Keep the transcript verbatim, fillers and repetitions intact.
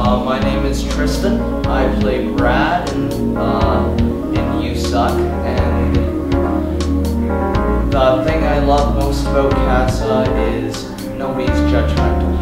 Uh, my name is Tristin. I play Brad in, uh, in You Suck, and the thing I love most about Casa is nobody's judgmental.